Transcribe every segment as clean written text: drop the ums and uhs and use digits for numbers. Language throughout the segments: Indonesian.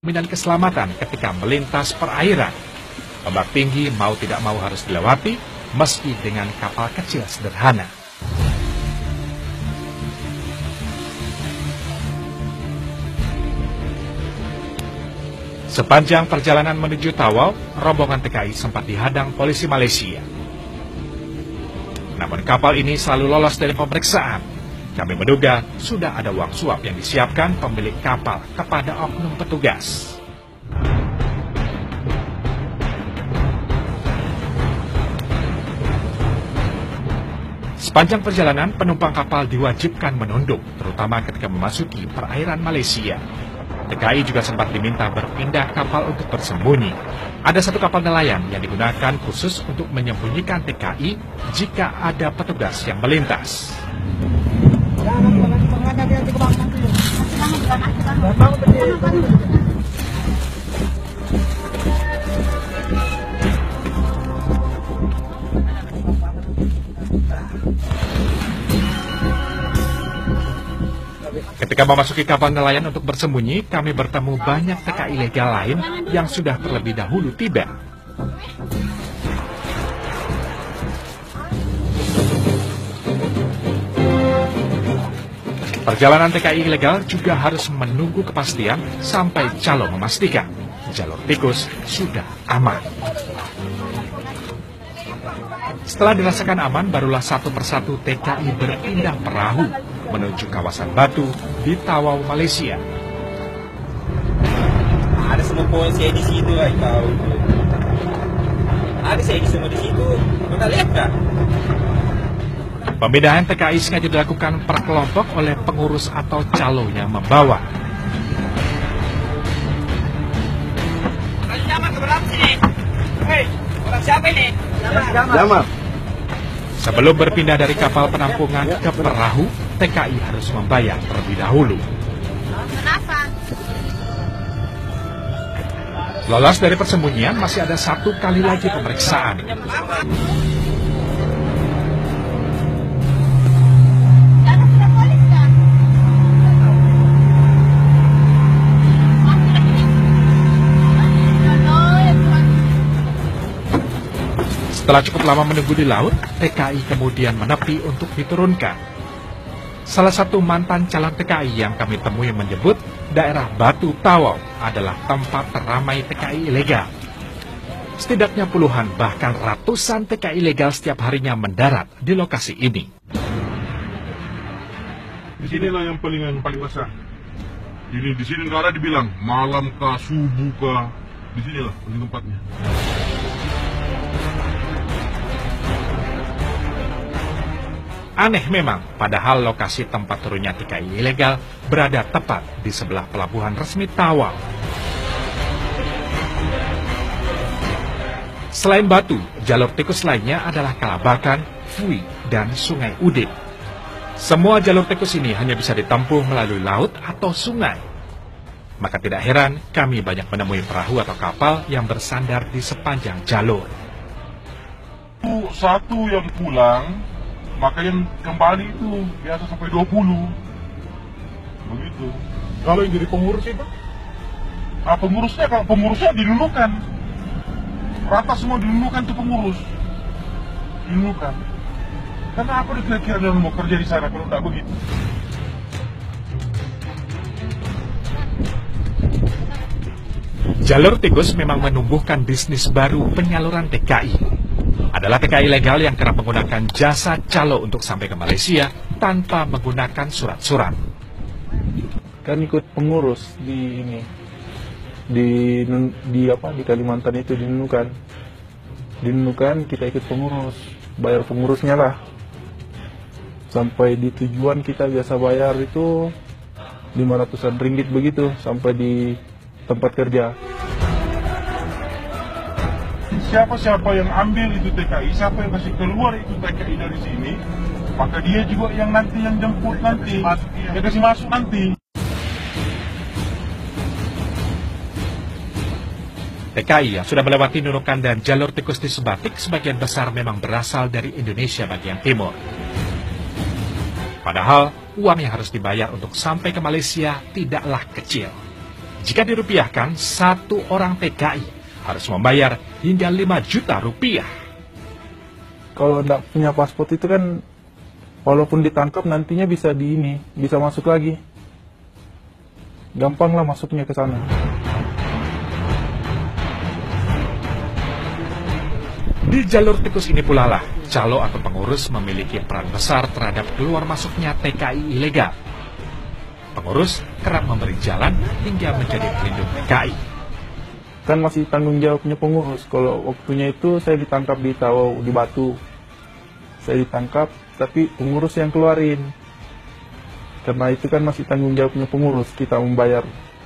jaminan keselamatan ketika melintas perairan. Ombak tinggi mau tidak mau harus dilewati, meski dengan kapal kecil sederhana. Sepanjang perjalanan menuju Tawau, rombongan TKI sempat dihadang polisi Malaysia. Namun kapal ini selalu lolos dari pemeriksaan. Kami menduga sudah ada uang suap yang disiapkan pemilik kapal kepada oknum petugas. Sepanjang perjalanan, penumpang kapal diwajibkan menunduk, terutama ketika memasuki perairan Malaysia. TKI juga sempat diminta berpindah kapal untuk bersembunyi. Ada satu kapal nelayan yang digunakan khusus untuk menyembunyikan TKI jika ada petugas yang melintas. Ketika memasuki kapal nelayan untuk bersembunyi, kami bertemu banyak TKI ilegal lain yang sudah terlebih dahulu tiba. Perjalanan TKI ilegal juga harus menunggu kepastian sampai calo memastikan jalur tikus sudah aman. Setelah dirasakan aman, barulah satu persatu TKI berpindah perahu menuju kawasan Batu di Tawau, Malaysia. Ada semua poin saya di situ, kau. Ada saya di semua di situ. Kau tak lihat tak? Pemindahan TKI sengaja dilakukan per kelompok oleh pengurus atau calo yang membawa. Orang Jamal keberapa sini? Hei, orang siapa ini? Jamal. Sebelum berpindah dari kapal penampungan ke perahu, TKI harus membayar terlebih dahulu. Kenapa? Lolos dari persembunyian, masih ada satu kali lagi pemeriksaan. Setelah cukup lama menunggu di laut, TKI kemudian menepi untuk diturunkan. Salah satu mantan calon TKI yang kami temui menyebut daerah Batu Tawau adalah tempat teramai TKI ilegal. Setidaknya puluhan bahkan ratusan TKI ilegal setiap harinya mendarat di lokasi ini. Di sinilah yang paling besar. Di sini negara dibilang malam kah, subuh kah, di sinilah paling tempatnya. Aneh memang, padahal lokasi tempat turunnya TKI ilegal berada tepat di sebelah pelabuhan resmi Tawau. Selain Batu, jalur tikus lainnya adalah Kalabakan, Fui, dan Sungai Udin. Semua jalur tikus ini hanya bisa ditempuh melalui laut atau sungai. Maka tidak heran kami banyak menemui perahu atau kapal yang bersandar di sepanjang jalur. Satu yang pulang, maka yang kembali itu biasa sampai 20. Begitu. Kalau yang jadi pengurus itu? Kalau pengurusnya dilulukan. Rata semua dilulukan tuh pengurus. Dilulukan. Kenapa dikira-kira dia mau kerja di sana kalau tidak begitu? Jalur tikus memang menumbuhkan bisnis baru penyaluran TKI. Adalah TKI ilegal yang kerap menggunakan jasa calo untuk sampai ke Malaysia tanpa menggunakan surat-surat. Kan ikut pengurus di ini di Kalimantan itu di Nunukan kita ikut pengurus, bayar pengurusnya lah. Sampai di tujuan kita biasa bayar itu 500-an ringgit begitu sampai di tempat kerja. Siapa-siapa yang ambil itu TKI, siapa yang kasih keluar itu TKI dari sini, maka dia juga yang nanti yang jemput nanti, yang kasih masuk nanti. TKI yang sudah melewati Nunukan dan jalur tikus di Sebatik sebagian besar memang berasal dari Indonesia bagian timur. Padahal uang yang harus dibayar untuk sampai ke Malaysia tidaklah kecil. Jika dirupiahkan, satu orang TKI harus membayar hingga 5 juta rupiah. Kalau tidak punya paspor itu kan, walaupun ditangkap nantinya bisa bisa masuk lagi. Gampang lah masuknya ke sana. Di jalur tikus ini pula lah, calo atau pengurus memiliki peran besar terhadap keluar masuknya TKI ilegal. Pengurus kerap memberi jalan hingga menjadi pelindung TKI. Kan masih tanggung jawabnya pengurus. Kalau waktunya itu saya ditangkap di Tawau, di Batu. Saya ditangkap, tapi pengurus yang keluarin. Karena itu kan masih tanggung jawabnya pengurus, kita membayar.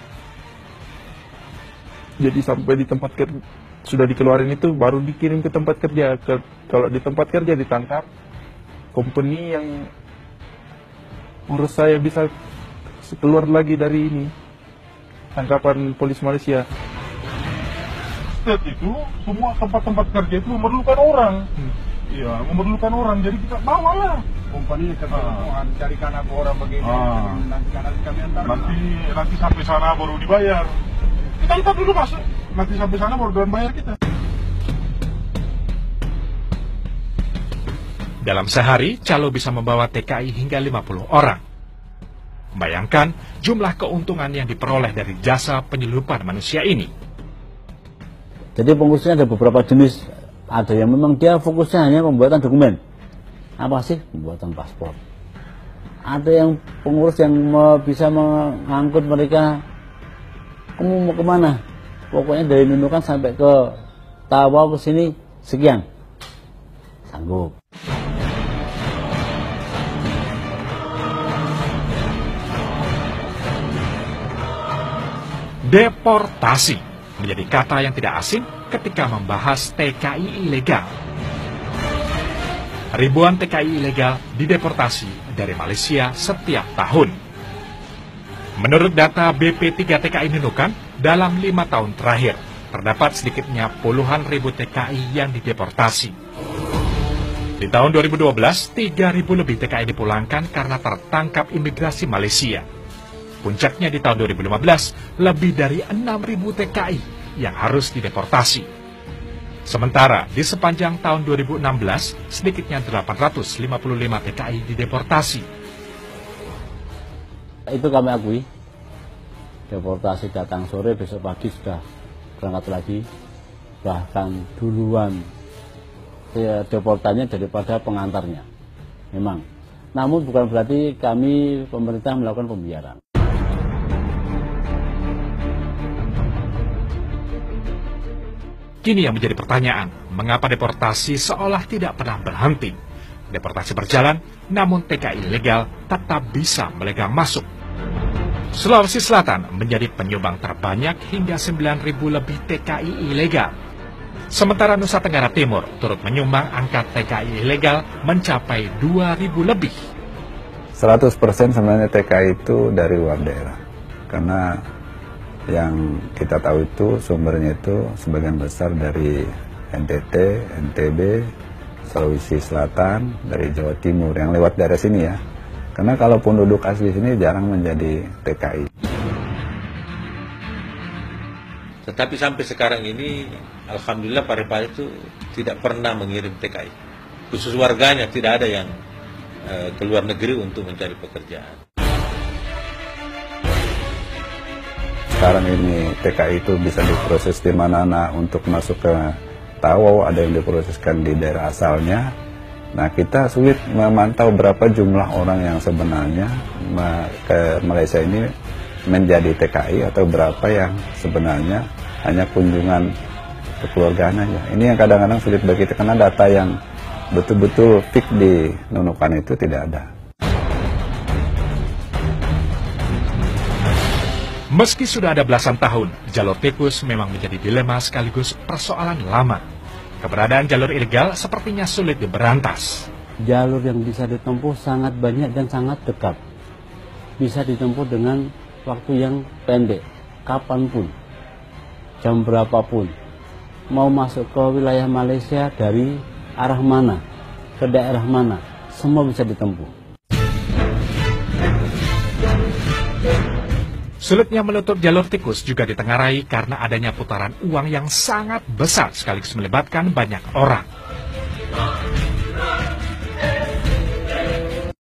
Jadi sampai di tempat kerja, sudah dikeluarin itu baru dikirim ke tempat kerja. Kalau di tempat kerja ditangkap, company yang urus saya bisa keluar lagi dari ini, tangkapan polis Malaysia. State itu, semua tempat-tempat kerja itu memerlukan orang. Iya, memerlukan orang, jadi kita bawalah. Kompani ketemuan carikan aku orang begini, nanti kami antar. Nanti sampai sana baru dibayar. Kita dulu masuk, nanti sampai sana baru bayar kita. Dalam sehari, calo bisa membawa TKI hingga 50 orang. Bayangkan jumlah keuntungan yang diperoleh dari jasa penyelundupan manusia ini. Jadi pengurusnya ada beberapa jenis. Ada yang memang dia fokusnya hanya pembuatan dokumen. Apa sih? Pembuatan paspor. Ada yang pengurus yang bisa mengangkut mereka, kamu mau kemana? Pokoknya dari Nunukan sampai ke Tawau ke sini sekian. Sanggup. Deportasi menjadi kata yang tidak asing ketika membahas TKI ilegal. Ribuan TKI ilegal dideportasi dari Malaysia setiap tahun. Menurut data BP3 TKI Nunukan, dalam 5 tahun terakhir, terdapat sedikitnya puluhan ribu TKI yang dideportasi. Di tahun 2012, 3.000 lebih TKI dipulangkan karena tertangkap imigrasi Malaysia. Puncaknya di tahun 2015, lebih dari 6.000 TKI yang harus dideportasi. Sementara di sepanjang tahun 2016, sedikitnya 855 TKI dideportasi. Itu kami akui. Deportasi datang sore, besok pagi sudah berangkat lagi. Bahkan duluan deportannya daripada pengantarnya. Memang. Namun bukan berarti kami pemerintah melakukan pembiaran. Kini yang menjadi pertanyaan, mengapa deportasi seolah tidak pernah berhenti? Deportasi berjalan, namun TKI ilegal tetap bisa melegang masuk. Sulawesi Selatan menjadi penyumbang terbanyak hingga 9.000 lebih TKI ilegal. Sementara Nusa Tenggara Timur turut menyumbang angka TKI ilegal mencapai 2.000 lebih. 100% sebenarnya TKI itu dari luar daerah. Karena yang kita tahu itu sumbernya itu sebagian besar dari NTT, NTB, Sulawesi Selatan, dari Jawa Timur yang lewat daerah sini ya. Karena kalau penduduk asli sini jarang menjadi TKI. Tetapi sampai sekarang ini, alhamdulillah Parepare itu tidak pernah mengirim TKI. Khusus warganya tidak ada yang keluar negeri untuk mencari pekerjaan. Sekarang ini TKI itu bisa diproses di mana-mana untuk masuk ke Tawau, ada yang diproseskan di daerah asalnya. Nah, kita sulit memantau berapa jumlah orang yang sebenarnya ke Malaysia ini menjadi TKI atau berapa yang sebenarnya hanya kunjungan kekeluargaan aja. Ini yang kadang-kadang sulit bagi kita karena data yang betul-betul fix di Nunukan itu tidak ada. Meski sudah ada belasan tahun, jalur tikus memang menjadi dilema sekaligus persoalan lama. Keberadaan jalur ilegal sepertinya sulit diberantas. Jalur yang bisa ditempuh sangat banyak dan sangat dekat. Bisa ditempuh dengan waktu yang pendek, kapanpun, jam berapapun. Mau masuk ke wilayah Malaysia dari arah mana, ke daerah mana, semua bisa ditempuh. Sulitnya menutup jalur tikus juga ditengarai karena adanya putaran uang yang sangat besar sekaligus melibatkan banyak orang.